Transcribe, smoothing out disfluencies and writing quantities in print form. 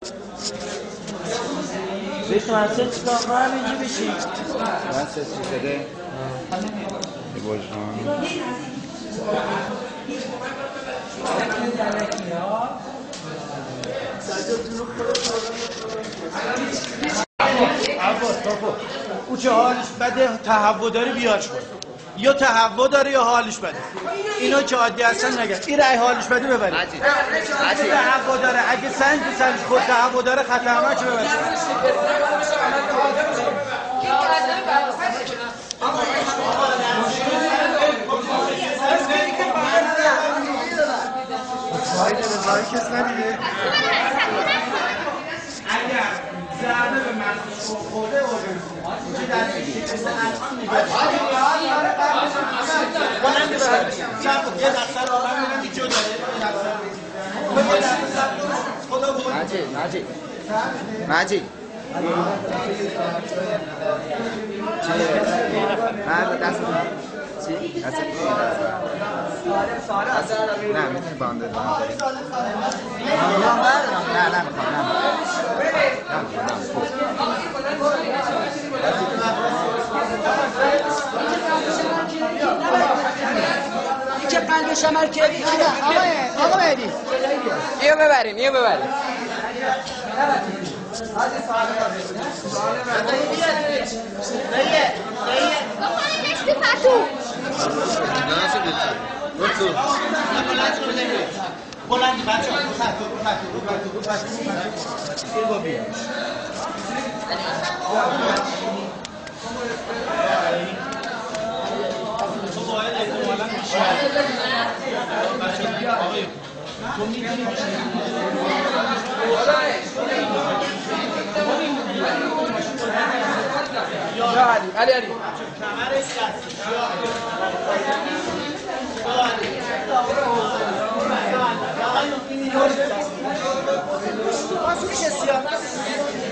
بهش من سه چیکار کنم اینجا بشی من سه چی شده یه بجنان او چه حالش بده تهوع داره بیارش کن یا تهوع داره یا حالش بده اینا که عادی هستن نگه این رای حالش بده ببرید تهوع داره اگه سنج به سنج خود تهوع داره خطرناک ببرید کس ندیده اگر ضربه به منفش خورده اینجا دستی مثل الان نگاه یه دسته رو من ببینم جا مجید مجید چیه؟ دست چی؟ دست نه میتونی باندر نه که قلبش عمل کردی آقا مهدی اینو ببریم بلندی بچه علی میشه سیاه